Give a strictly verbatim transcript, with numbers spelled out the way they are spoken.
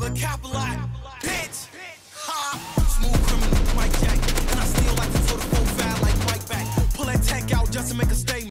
a cap a lot, bitch. Ha. Smooth criminal, Mike Jack, and I still like to throw the full foul like Mike back. Pull that tech out just to make a statement.